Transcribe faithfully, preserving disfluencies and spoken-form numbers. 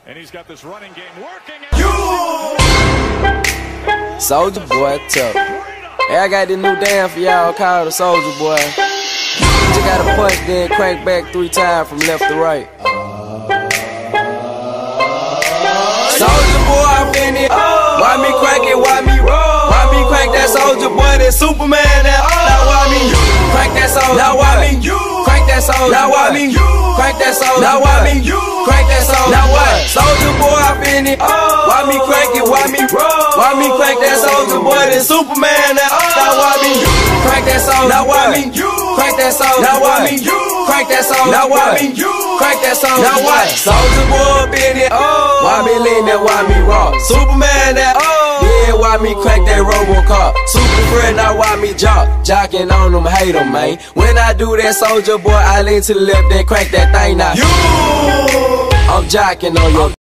And he's got this running game working. You Soulja Boy tough. Hey, I got this new dance for y'all called the Soulja Boy. You just gotta punch, then crank back three times from left to right. Soulja Boy, I'm in it. Why me crank it? Why me roll? Why me crank that Soulja Boy? That Superman? That oh. Now why me crank that Soulja? Now why me crank that Soulja? Now why me crank that Soulja? Now why me crank that Soulja? Now what? Soulja Boy, I'm in it. Why me crank it? Why me roll? Why me crank that Soulja Boy? That Superman? That oh. Now why me crank that Soulja? Now why me crank that Soulja? Now why me crank that Soulja? Now why me crank that Soulja? Now what? Soulja Boy, I'm in it. Why me lean that? Why me rock? Superman? That oh. Yeah, why me crank that Robocop? Super friend, now why me jock? Jocking on them, hate them, man. When I do that Soulja Boy, I lean to the left, then crank that thing now. You, I'm jocking on your